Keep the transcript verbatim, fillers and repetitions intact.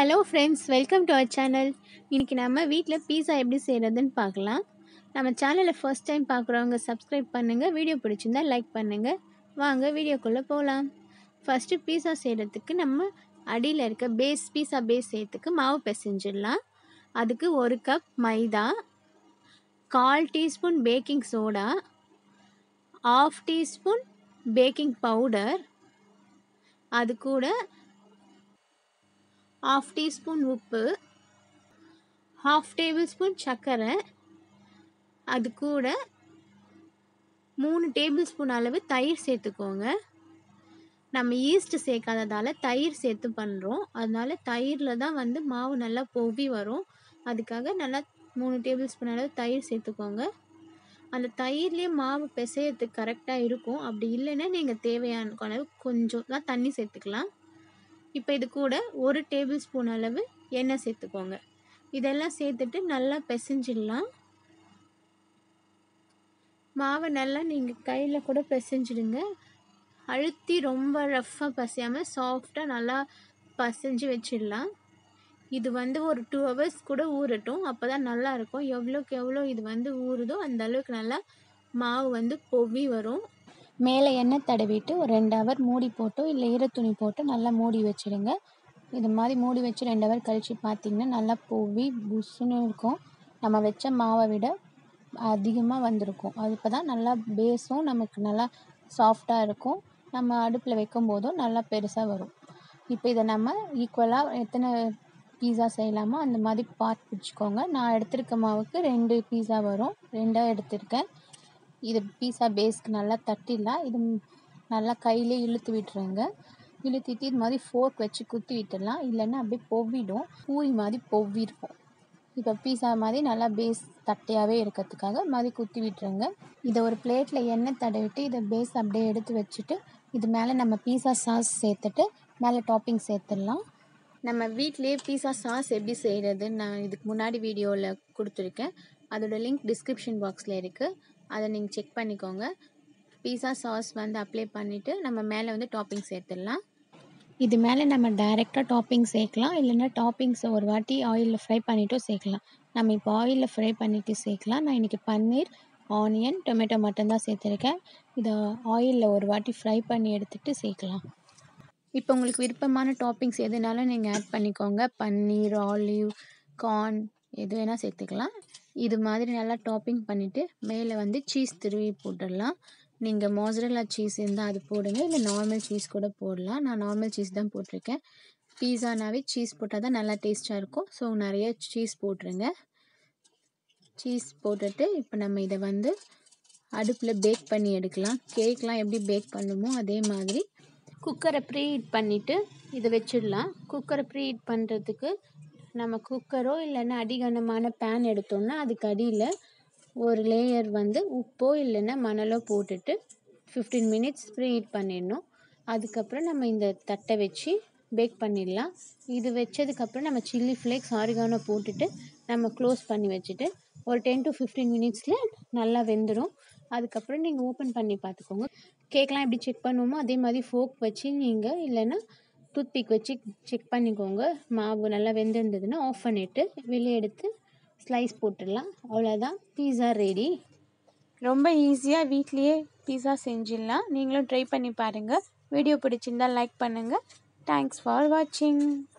Hello friends, welcome to our channel. இன்றைக்கி நம்ம வீட்டில் பீஸா எப்படி செய்கிறதுன்னு பார்க்கலாம். நம்ம சேனலை ஃபர்ஸ்ட் டைம் பார்க்குறவங்க சப்ஸ்கிரைப் பண்ணுங்கள். வீடியோ பிடிச்சிருந்தா லைக் பண்ணுங்கள். வாங்க வீடியோக்குள்ளே போகலாம். ஃபஸ்ட்டு பீஸா செய்கிறதுக்கு நம்ம அடியில் இருக்க பேஸ் பீஸா பேஸ் செய்கிறதுக்கு மாவு பிசைஞ்சிடலாம். அதுக்கு ஒரு கப் மைதா, கால் teaspoon baking soda, half teaspoon baking powder, அது கூட ஹாஃப் டீஸ்பூன் உப்பு, ஹாஃப் டேபிள் ஸ்பூன் சர்க்கரை, அது கூட மூணு டேபிள் ஸ்பூன் அளவு தயிர் சேர்த்துக்கோங்க. நம்ம ஈஸ்ட் சேர்க்காததால் தயிர் சேர்த்து பண்ணுறோம். அதனால தயிரில் தான் வந்து மாவு நல்லா பொவி வரும். அதுக்காக நல்லா மூணு டேபிள் ஸ்பூன் அளவு தயிர் சேர்த்துக்கோங்க. அந்த தயிர்லேயே மாவு பிசையறதுக்கு கரெக்டாக இருக்கும். அப்படி இல்லைன்னா நீங்கள் தேவையான அளவு கொஞ்சம் தான் தண்ணி சேர்த்துக்கலாம். இப்போ இது கூட ஒரு டேபிள் ஸ்பூன் அளவு எண்ணெய் சேர்த்துக்கோங்க. இதெல்லாம் சேர்த்துட்டு நல்லா பிசைஞ்சிடலாம். மாவை நல்லா நீங்கள் கையில் கூட பிசைஞ்சிடுங்க. அழுத்தி ரொம்ப ரஃப்பாக பசையாமல் சாஃப்டாக நல்லா பசைஞ்சு வச்சிடலாம். இது வந்து ஒரு டூ ஹவர்ஸ் கூட ஊறட்டும். அப்போ தான் நல்லாயிருக்கும். எவ்வளோக்கு எவ்வளோ இது வந்து ஊறுதோ அந்த அளவுக்கு நல்லா மாவு வந்து பொவி வரும். மேலே எண்ணெய் தடவிட்டு ஒரு ரெண்டு ஹவர் மூடி போட்டு இல்லை ஈரத்துணி போட்டு நல்லா மூடி வச்சுடுங்க. இது மாதிரி மூடி வச்சு ரெண்டு ஹவர் கழித்து பார்த்திங்கன்னா நல்லா பொவி புஷ்ஷுன்னு இருக்கும். நம்ம வச்ச மாவை விட அதிகமாக வந்திருக்கும். அது இப்போ தான் நல்லா பேஸும் நமக்கு நல்லா சாஃப்டாக இருக்கும். நம்ம அடுப்பில் வைக்கும் போதும் நல்லா பெருசாக வரும். இப்போ இதை நம்ம ஈக்குவலாக எத்தனை பீஸா செய்யலாமோ அந்த மாதிரி பார்ட் பிடிச்சிக்கோங்க. நான் எடுத்திருக்க மாவுக்கு ரெண்டு பீஸா வரும். ரெண்டாக எடுத்திருக்கேன். இது பீஸா பேஸ்க்கு நல்லா தட்டிடலாம். இது நல்லா கையிலே இழுத்து விட்டுருங்க. இழுத்திட்டு இது மாதிரி ஃபோர்க் வச்சு குத்தி விட்டுடலாம். இல்லைன்னா அப்படியே பொவ்விடும். பூரி மாதிரி பொவ்வி இருக்கும். இப்போ பீஸா மாதிரி நல்லா பேஸ் தட்டையாகவே இருக்கிறதுக்காக மாதிரி குத்தி விட்டுருங்க. இதை ஒரு பிளேட்டில் எண்ணெய் தடவிட்டு இதை பேஸ் அப்படியே எடுத்து வச்சுட்டு இது மேலே நம்ம பீஸா சாஸ் சேர்த்துட்டு மேலே டாப்பிங் சேர்த்துடலாம். நம்ம வீட்டிலேயே பீஸா சாஸ் எப்படி செய்கிறதுன்னு நான் இதுக்கு முன்னாடி வீடியோவில் கொடுத்துருக்கேன். அதோட லிங்க் டிஸ்கிரிப்ஷன் பாக்ஸில் இருக்குது. அதை நீங்கள் செக் பண்ணிக்கோங்க. பீஸா சாஸ் வந்து அப்ளை பண்ணிவிட்டு நம்ம மேலே வந்து டாப்பிங் சேர்த்துடலாம். இது மேலே நம்ம டைரெக்டாக டாப்பிங் சேர்க்கலாம். இல்லைன்னா டாப்பிங்ஸை ஒரு வாட்டி ஆயிலில் ஃப்ரை பண்ணிவிட்டும் சேர்க்கலாம். நம்ம இப்போ ஆயிலில் ஃப்ரை பண்ணிவிட்டு சேர்க்கலாம். நான் இன்றைக்கி பன்னீர், ஆனியன், டொமேட்டோ மட்டும்தான் சேர்த்துருக்கேன். இதை ஆயிலில் ஒரு வாட்டி ஃப்ரை பண்ணி எடுத்துகிட்டு சேர்க்கலாம். இப்போ உங்களுக்கு விருப்பமான டாப்பிங்ஸ் எதுனாலும் நீங்கள் ஆட் பண்ணிக்கோங்க. பன்னீர், ஆலிவ், கார்ன் எது வேணால் சேர்த்துக்கலாம். இது மாதிரி நல்லா டாப்பிங் பண்ணிவிட்டு மேலே வந்து சீஸ் துருவி போட்டுடலாம். நீங்கள் மோசரல்லா சீஸ் இருந்தால் அது போடுங்க. இல்லை நார்மல் சீஸ் கூட போடலாம். நான் நார்மல் சீஸ் தான் போட்டிருக்கேன். பீஸானாவே சீஸ் போட்டால் தான் நல்லா டேஸ்ட்டாக இருக்கும். ஸோ நிறைய சீஸ் போட்டுருங்க. சீஸ் போட்டுட்டு இப்போ நம்ம இதை வந்து அடுப்பில் பேக் பண்ணி எடுக்கலாம். கேக்லாம் எப்படி பேக் பண்ணுமோ அதே மாதிரி குக்கரை ப்ரீ ஹீட் பண்ணிவிட்டு இதை வச்சிடலாம். குக்கரை ப்ரீ ஹீட் பண்ணுறதுக்கு நம்ம குக்கரோ இல்லைன்னா அடிகனமான பேன் எடுத்தோம்னா அதுக்கு அடியில் ஒரு லேயர் வந்து உப்போ இல்லைன்னா மணலோ போட்டுட்டு ஃபிஃப்டீன் மினிட்ஸ் ப்ரீ ஹீட் பண்ணிடணும். அதுக்கப்புறம் நம்ம இந்த தட்டை வச்சு பேக் பண்ணிடலாம். இது வச்சதுக்கப்புறம் நம்ம சில்லி ஃப்ளேக்ஸ், ஆரிகானோ போட்டுட்டு நம்ம க்ளோஸ் பண்ணி வச்சுட்டு ஒரு டென் டு ஃபிஃப்டீன் மினிட்ஸில் நல்லா வெந்துடும். அதுக்கப்புறம் நீங்கள் ஓப்பன் பண்ணி பார்த்துக்கோங்க. கேக்லாம் எப்படி செக் பண்ணுவோமோ அதே மாதிரி ஃபோர்க் வச்சு நீங்கள் இல்லைன்னா டூத்பிக் வச்சு செக் பண்ணிக்கோங்க. மாவு நல்லா வெந்திருந்ததுன்னா ஆஃப் பண்ணிவிட்டு வெளியே எடுத்து ஸ்லைஸ் போட்டுடலாம். அவ்வளோதான், பீஸா ரெடி. ரொம்ப ஈஸியாக வீட்லேயே பீஸா செஞ்சிடலாம். நீங்களும் ட்ரை பண்ணி பாருங்கள். வீடியோ பிடிச்சிருந்தால் லைக் பண்ணுங்கள். தேங்க்ஸ் ஃபார் வாட்சிங்.